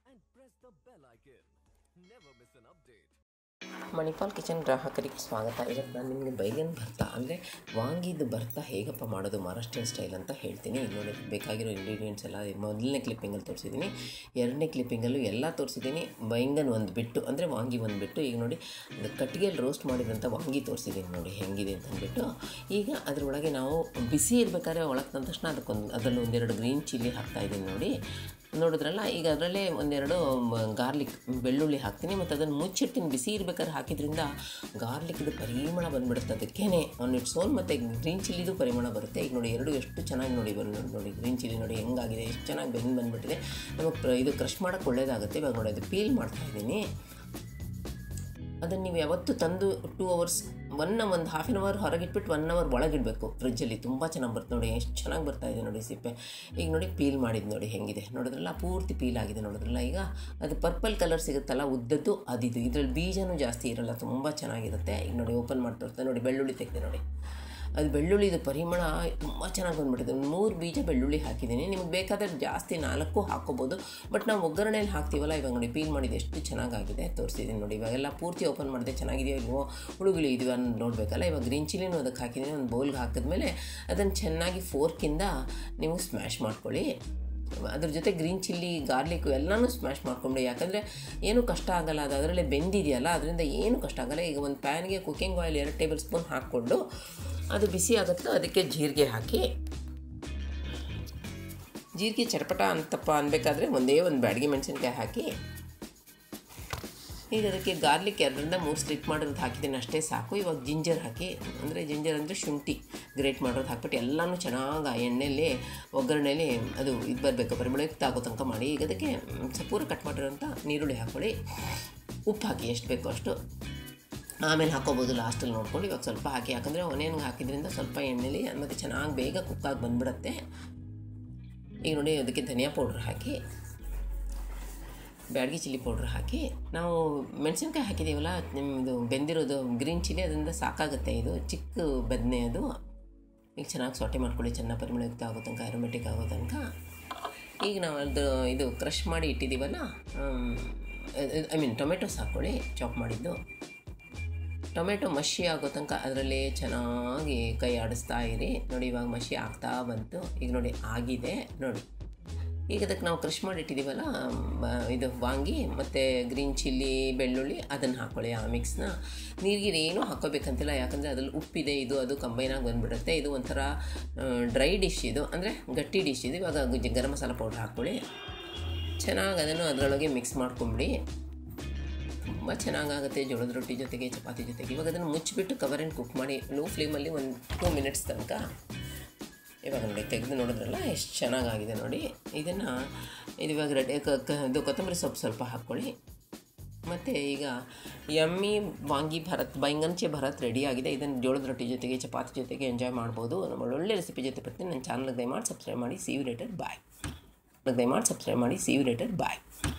and press the bell icon. Never miss an update. Manipal kitchen ಗ್ರಾಹಕರಿಗೆ ಸ್ವಾಗತ. ಇವತ್ತು ನಾನು ನಿಮಗೆ ಬೈಗನ್ ಭರ್ತಾ ಅಂದರೆ ವಾಂಗಿದು ಭರ್ತಾ ಹೇಗಪ್ಪ ಮಾಡೋದು ಮಹಾರಾಷ್ಟ್ರೀಯನ್ ಸ್ಟೈಲ್ ಅಂತ ಹೇಳ್ತೀನಿ. ಈಗ ನೋಡಿ ಬೇಕಾಗಿರೋ ಇಂಗ್ರೀಡಿಯೆಂಟ್ಸ್ ಎಲ್ಲ ಮೊದಲನೇ ಕ್ಲಿಪ್ಪಿಂಗಲ್ಲಿ ತೋರಿಸಿದ್ದೀನಿ, ಎರಡನೇ ಕ್ಲಿಪ್ಪಿಂಗಲ್ಲೂ ಎಲ್ಲ ತೋರಿಸಿದ್ದೀನಿ. ಬೈಂಗನ್ ಒಂದು ಬಿಟ್ಟು ಅಂದರೆ ವಾಂಗಿ ಒಂದು ಬಿಟ್ಟು, ಈಗ ನೋಡಿ ಅದು ಕಟ್ಟಿಗೆಯಲ್ಲಿ ರೋಸ್ಟ್ ಮಾಡಿದಂಥ ವಾಂಗಿ ತೋರಿಸಿದ್ದೀನಿ ನೋಡಿ ಹೆಂಗಿದೆ ಅಂತ ಅಂದ್ಬಿಟ್ಟು. ಈಗ ಅದರೊಳಗೆ ನಾವು ಬಿಸಿ ಇರಬೇಕಾದ್ರೆ ಒಳಗೆ ತಂದ ತಕ್ಷಣ ಅದರಲ್ಲಿ ಒಂದೆರಡು ಗ್ರೀನ್ ಚಿಲ್ಲಿ ಹಾಕ್ತಾಯಿದ್ದೀನಿ ನೋಡಿ, ನೋಡಿದ್ರಲ್ಲ. ಈಗ ಅದರಲ್ಲೇ ಒಂದೆರಡು ಗಾರ್ಲಿಕ್ ಬೆಳ್ಳುಳ್ಳಿ ಹಾಕ್ತೀನಿ ಮತ್ತು ಅದನ್ನು ಮುಚ್ಚಿಡ್ತೀನಿ. ಬಿಸಿ ಇರ್ಬೇಕಾದ್ರೆ ಹಾಕಿದ್ರಿಂದ ಗಾರ್ಲಿಕ್ದು ಪರಿಮಳ ಬಂದುಬಿಡುತ್ತೆ, ಅದಕ್ಕೇ ಆನ್ ಇಟ್ಸ್ ಓನ್. ಮತ್ತು ಗ್ರೀನ್ ಚಿಲ್ಲಿದು ಪರಿಮಳ ಬರುತ್ತೆ. ಈಗ ನೋಡಿ ಎರಡು ಎಷ್ಟು ಚೆನ್ನಾಗಿ ನೋಡಿ ನೋಡಿ ಗ್ರೀನ್ ಚಿಲ್ಲಿ ನೋಡಿ ಹೆಂಗಾಗಿದೆ, ಎಷ್ಟು ಚೆನ್ನಾಗಿ ಬಂದುಬಿಟ್ಟಿದೆ. ನಮಗೆ ಇದು ಕ್ರಷ್ ಮಾಡೋಕ್ಕೆ ಒಳ್ಳೆಯದಾಗುತ್ತೆ. ಇವಾಗ ನೋಡಿ ಅದು ಪೀಲ್ ಮಾಡ್ತಾಯಿದ್ದೀನಿ. ಅದನ್ನು ನೀವು ಯಾವತ್ತೂ ತಂದು 2 hours ಒಂದು ಹಾಫ್ ಆನ್ ಅವರ್ ಹೊರಗಿಟ್ಬಿಟ್ಟು 1 hour ಒಳಗಿಡಬೇಕು ಫ್ರಿಜ್ಜಲ್ಲಿ. ತುಂಬ ಚೆನ್ನಾಗಿ ಬರುತ್ತೆ ನೋಡಿ, ಎಷ್ಟು ಚೆನ್ನಾಗಿ ಬರ್ತಾಯಿದೆ ನೋಡಿ ಸಿಪ್ಪೆ. ಈಗ ನೋಡಿ ಪೀಲ್ ಮಾಡಿದ್ದು ನೋಡಿ ಹೆಂಗಿದೆ, ನೋಡಿದ್ರಲ್ಲ ಪೂರ್ತಿ ಪೀಲ್ ಆಗಿದೆ ನೋಡಿದ್ರಲ್ಲ. ಈಗ ಅದು ಪರ್ಪಲ್ ಕಲರ್ ಸಿಗುತ್ತಲ್ಲ ಉದ್ದದ್ದು, ಅದಿದು. ಇದರಲ್ಲಿ ಬೀಜನೂ ಜಾಸ್ತಿ ಇರೋಲ್ಲ, ತುಂಬ ಚೆನ್ನಾಗಿರುತ್ತೆ. ಈಗ ನೋಡಿ ಓಪನ್ ಮಾಡಿ ತೋರಿಸ್ತಾ ನೋಡಿ, ಬೆಳ್ಳುಳ್ಳಿ ತೆಗೆದೆ ನೋಡಿ, ಅದು ಬೆಳ್ಳುಳ್ಳಿದು ಪರಿಮಳ ತುಂಬ ಚೆನ್ನಾಗಿ ಬಂದುಬಿಟ್ಟಿದೆ. 3 ಬೀಜ ಬೆಳ್ಳುಳ್ಳಿ ಹಾಕಿದ್ದೀನಿ. ನಿಮಗೆ ಬೇಕಾದರೆ ಜಾಸ್ತಿ 4 ಹಾಕ್ಕೋಬೋದು, ಬಟ್ ನಾವು ಒಗ್ಗರಣೆಯಲ್ಲಿ ಹಾಕ್ತೀವಲ್ಲ. ಇವಾಗ ನೋಡಿ ಪೀಲ್ ಮಾಡಿದ್ದು ಎಷ್ಟು ಚೆನ್ನಾಗಾಗಿದೆ ತೋರಿಸಿದ್ದೀನಿ ನೋಡಿ. ಇವಾಗೆಲ್ಲ ಪೂರ್ತಿ ಓಪನ್ ಮಾಡಿದೆ, ಚೆನ್ನಾಗಿದೆಯೋ ಇಲ್ವೋ ಹುಳುಗಳು ಇದೆಯೋ ಅಂತ ನೋಡಬೇಕಲ್ಲ. ಇವಾಗ ಗ್ರೀನ್ ಚಿಲ್ಲಿನೂ ಅದಕ್ಕೆ ಹಾಕಿದ್ದೀನಿ. ಒಂದು ಬೌಲ್ಗೆ ಹಾಕಿದ್ಮೇಲೆ ಅದನ್ನು ಚೆನ್ನಾಗಿ ಫೋರ್ಕಿಂದ ನೀವು ಸ್ಮ್ಯಾಶ್ ಮಾಡ್ಕೊಳ್ಳಿ. ಅದ್ರ ಜೊತೆ ಗ್ರೀನ್ ಚಿಲ್ಲಿ ಗಾರ್ಲಿಕ್ಕು ಎಲ್ಲನೂ ಸ್ಮ್ಯಾಶ್ ಮಾಡ್ಕೊಂಬಿಡಿ, ಯಾಕಂದರೆ ಏನೂ ಕಷ್ಟ ಆಗೋಲ್ಲ. ಅದು ಅದರಲ್ಲೇ ಬೆಂದಿದೆಯಲ್ಲ, ಅದರಿಂದ ಏನೂ ಕಷ್ಟ ಆಗೋಲ್ಲ. ಈಗ ಒಂದು ಪ್ಯಾನ್ಗೆ ಕುಕ್ಕಿಂಗ್ ಆಯಿಲ್ 2 ಟೇಬಲ್ ಸ್ಪೂನ್ ಹಾಕ್ಕೊಂಡು ಅದು ಬಿಸಿ ಆಗುತ್ತೋ ಅದಕ್ಕೆ ಜೀರಿಗೆ ಹಾಕಿ, ಜೀರಿಗೆ ಚಟಪಟ ಅಂತಪ್ಪ ಅನ್ಬೇಕಾದ್ರೆ ಒಂದೇ ಒಂದು ಬ್ಯಾಡಗಿ ಮೆಣಸಿನ್ಕಾಯಿ ಹಾಕಿ, ಈಗ ಅದಕ್ಕೆ ಗಾರ್ಲಿಕ್ 2 ರಿಂದ 3 ಸ್ಲಿಪ್ ಮಾಡೋದು ಹಾಕಿದ್ದೀನಿ, ಅಷ್ಟೇ ಸಾಕು. ಇವಾಗ ಜಿಂಜರ್ ಹಾಕಿ, ಜಿಂಜರ್ ಅಂದರೆ ಶುಂಠಿ ಗ್ರೇಟ್ ಮಾಡೋದು ಹಾಕ್ಬಿಟ್ಟು ಎಲ್ಲನೂ ಚೆನ್ನಾಗಿ ಎಣ್ಣೆಯಲ್ಲಿ ಒಗ್ಗರಣೆಯಲ್ಲಿ ಅದು ಇದು ಬರಬೇಕು, ಪರಿಮಳಯುಕ್ತ ಆಗೋ ತನಕ ಮಾಡಿ. ಈಗ ಅದಕ್ಕೆ ಪೂರ ಕಟ್ ಮಾಡಿರೋಂಥ ನೀರುಳ್ಳಿ ಹಾಕ್ಕೊಳ್ಳಿ, ಉಪ್ಪು ಹಾಕಿ ಎಷ್ಟು ಬೇಕೋ ಅಷ್ಟು, ಆಮೇಲೆ ಹಾಕ್ಕೋಬೋದು ಲಾಸ್ಟಲ್ಲಿ ನೋಡ್ಕೊಂಡು. ಇವಾಗ ಸ್ವಲ್ಪ ಹಾಕಿ, ಯಾಕಂದರೆ ಒನೆಯನ್ಗೆ ಹಾಕಿದ್ರಿಂದ ಸ್ವಲ್ಪ ಎಣ್ಣೆಲಿ ಮತ್ತು ಚೆನ್ನಾಗಿ ಬೇಗ ಕುಕ್ಕಾಗಿ ಬಂದುಬಿಡುತ್ತೆ. ಈಗ ನೋಡಿ ಅದಕ್ಕೆ ಧನಿಯಾ ಪೌಡ್ರ್ ಹಾಕಿ, ಬ್ಯಾಡಗಿ ಚಿಲ್ಲಿ ಪೌಡ್ರ್ ಹಾಕಿ, ನಾವು ಮೆಣಸಿನ್ಕಾಯಿ ಹಾಕಿದ್ದೀವಲ್ಲ ನಿಮ್ಮದು ಬೆಂದಿರೋದು ಗ್ರೀನ್ ಚಿಲ್ಲಿ, ಅದರಿಂದ ಸಾಕಾಗುತ್ತೆ. ಇದು ಚಿಕ್ಕ ಬದನೆ ಅದು. ಈಗ ಚೆನ್ನಾಗಿ ಸೊಟೆ ಮಾಡ್ಕೊಳ್ಳಿ, ಚೆನ್ನಾಗಿ ಪರಿಮಳಯುಕ್ತ ಆಗೋ ತನಕ, ಆರೋಮೆಟಿಕ್ ಆಗೋ ತನಕ. ಈಗ ನಾವು ಇದು ಕ್ರಷ್ ಮಾಡಿ ಇಟ್ಟಿದ್ದೀವಲ್ಲ, ಟೊಮೆಟೊಸ್ ಹಾಕ್ಕೊಳ್ಳಿ, ಚಾಪ್ ಮಾಡಿದ್ದು. ಟೊಮೆಟೊ ಮಷಿ ಆಗೋ ತನಕ ಅದರಲ್ಲೇ ಚೆನ್ನಾಗಿ ಕೈ ಆಡಿಸ್ತಾ ಇರಿ ನೋಡಿ. ಇವಾಗ ಮಷಿ ಆಗ್ತಾ ಬಂತು, ಈಗ ನೋಡಿ ಆಗಿದೆ ನೋಡಿ. ಈಗ ಅದಕ್ಕೆ ನಾವು ಕ್ರಷ್ ಮಾಡಿಟ್ಟಿದ್ದೀವಲ್ಲ ಇದು ವಾಂಗಿ ಮತ್ತು ಗ್ರೀನ್ ಚಿಲ್ಲಿ ಬೆಳ್ಳುಳ್ಳಿ, ಅದನ್ನು ಹಾಕ್ಕೊಳ್ಳಿ. ಆ ಮಿಕ್ಸ್ನ ನೀರಿಗೆ ಏನೂ ಹಾಕ್ಕೋಬೇಕಂತಿಲ್ಲ, ಯಾಕಂದರೆ ಅದ್ರಲ್ಲಿ ಉಪ್ಪಿದೆ, ಇದು ಅದು ಕಂಬೈನಾಗಿ ಬಂದುಬಿಡುತ್ತೆ. ಇದು ಒಂಥರ ಡ್ರೈ ಡಿಶ್, ಇದು ಅಂದರೆ ಗಟ್ಟಿ ಡಿಶ್ ಇದು. ಇವಾಗ ಗರಂ ಮಸಾಲ ಪೌಡ್ರ್ ಹಾಕ್ಕೊಳ್ಳಿ, ಚೆನ್ನಾಗಿ ಅದನ್ನು ಅದರೊಳಗೆ ಮಿಕ್ಸ್ ಮಾಡ್ಕೊಂಬಿಡಿ. ತುಂಬ ಚೆನ್ನಾಗಾಗುತ್ತೆ ಜೋಳದ ರೊಟ್ಟಿ ಜೊತೆಗೆ, ಚಪಾತಿ ಜೊತೆಗೆ. ಇವಾಗ ಅದನ್ನು ಮುಚ್ಚಿಬಿಟ್ಟು ಕವರ್ ಆ್ಯಂಡ್ ಕುಕ್ ಮಾಡಿ ಲೋ ಫ್ಲೇಮಲ್ಲಿ ಒಂದು 2 minutes ತನಕ. ಇವಾಗ ನೋಡಿ ತೆಗೆದು ನೋಡಿದ್ರಲ್ಲ ಎಷ್ಟು ಚೆನ್ನಾಗಾಗಿದೆ ನೋಡಿ. ಇದನ್ನು ಇವಾಗ ಇದು ಕೊತ್ತಂಬರಿ ಸೊಪ್ಪು ಸ್ವಲ್ಪ ಹಾಕ್ಕೊಳ್ಳಿ. ಮತ್ತು ಈಗ ಯಮ್ಮಿ ವಾಂಗಿ ಬೈಂಗನ್ ಭರತ್ ರೆಡಿಯಾಗಿದೆ. ಇದನ್ನು ಜೋಳದ ರೊಟ್ಟಿ ಜೊತೆಗೆ ಚಪಾತಿ ಜೊತೆಗೆ ಎಂಜಾಯ್ ಮಾಡ್ಬೋದು. ನಮ್ಮ ಒಳ್ಳೆ ರೆಸಿಪಿ ಜೊತೆ ಬರ್ತೀನಿ. ನನ್ನ ಚಾನಲ್ಗೆ ದಯಮಾಡಿ ಸಬ್ಸ್ಕ್ರೈಬ್ ಮಾಡಿ. See you later bye.